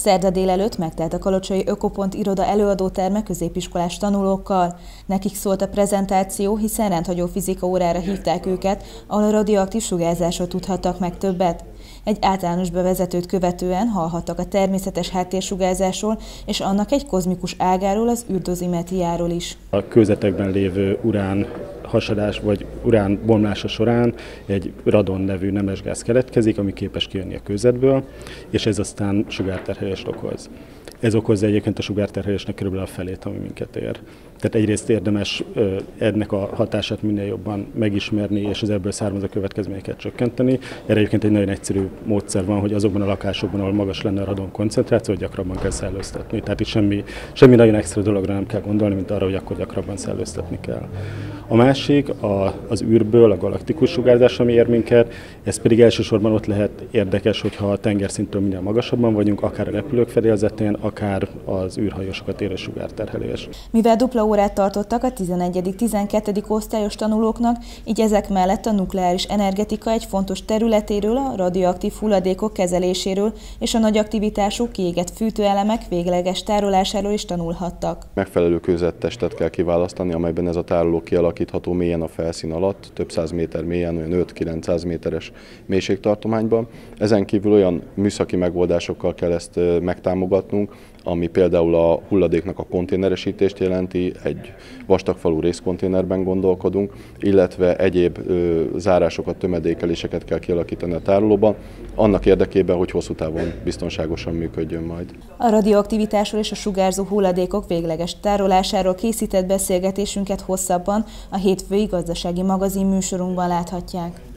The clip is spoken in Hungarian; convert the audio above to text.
Szerda délelőtt megtelt a Kalocsai Ökopont iroda előadóterme középiskolás tanulókkal. Nekik szólt a prezentáció, hiszen rendhagyó fizika órára hívták őket, ahol a radioaktív sugárzásról tudhattak meg többet. Egy általános bevezetőt követően hallhattak a természetes háttérsugárzásról és annak egy kozmikus ágáról, az űrdozimetiáról is. A kőzetekben lévő urán hasadás vagy urán bomlása során egy radon nevű nemesgáz keletkezik, ami képes kijönni a kőzetből, és ez aztán sugárterhelést okoz. Ez okozza egyébként a sugárterhelésnek körülbelül a felét, ami minket ér. Tehát egyrészt érdemes ennek a hatását minél jobban megismerni, és az ebből származó következményeket csökkenteni. Erre egyébként egy nagyon egyszerű módszer van, hogy azokban a lakásokban, ahol magas lenne a radon koncentráció, gyakrabban kell szellőztetni. Tehát itt semmi nagyon extra dologra nem kell gondolni, mint arra, hogy akkor gyakrabban szellőztetni kell. A másik az űrből a galaktikus sugárzás, ami ér minket, ez pedig elsősorban ott lehet érdekes, hogyha a tengerszinttől minél magasabban vagyunk, akár a repülők fedélzetén, akár az űrhajósokat érő sugárterhelés. Mivel dupla órát tartottak a 11.-12. osztályos tanulóknak, így ezek mellett a nukleáris energetika egy fontos területéről, a radioaktív hulladékok kezeléséről és a nagy aktivitású kiégett fűtőelemek végleges tárolásáról is tanulhattak. Megfelelő kőzettestet kell kiválasztani, amelyben ez a tároló kialakítható mélyen a felszín alatt, több száz méter mélyen, olyan 5-900 méteres mélységtartományban. Ezen kívül olyan műszaki megoldásokkal kell ezt megtámogatnunk, ami például a hulladéknak a konténeresítést jelenti, egy vastagfalú részkonténerben gondolkodunk, illetve egyéb zárásokat, tömedékeléseket kell kialakítani a tárolóban, annak érdekében, hogy hosszú távon biztonságosan működjön majd. A radioaktivitásról és a sugárzó hulladékok végleges tárolásáról készített beszélgetésünket hosszabban a Hétfői Gazdasági Magazin műsorunkban láthatják.